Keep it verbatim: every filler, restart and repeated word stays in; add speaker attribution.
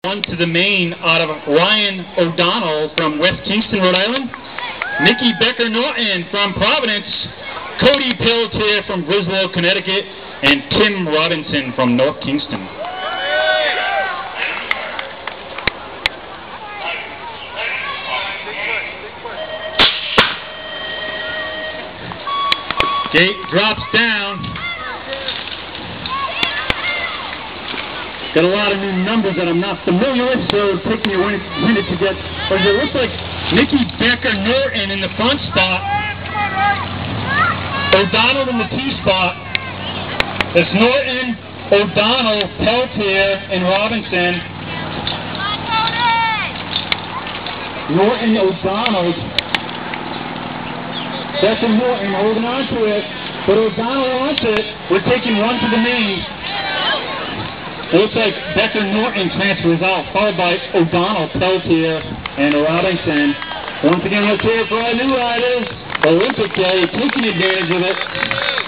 Speaker 1: one to the main out of Ryan O'Donnell from West Kingston, Rhode Island. Nikki Becker-Norton from Providence. Cody Pelletier from Griswold, Connecticut. And Tim Robinson from North Kingston. Gate drops down. Got a lot of new numbers that I'm not familiar with, so it'll take me a minute to get. But it looks like Nikki Becker-Norton in the front spot. O'Donnell in the T spot. It's Norton, O'Donnell, Pelletier, and Robinson. Norton, O'Donnell. Second Norton holding on to it, but O'Donnell wants it. We're taking one to the main. It looks like Becker-Norton transfers out, followed by O'Donnell, Pelletier, and Robinson. Once again, let's hear it for our new riders. Olympic Day, taking advantage of it.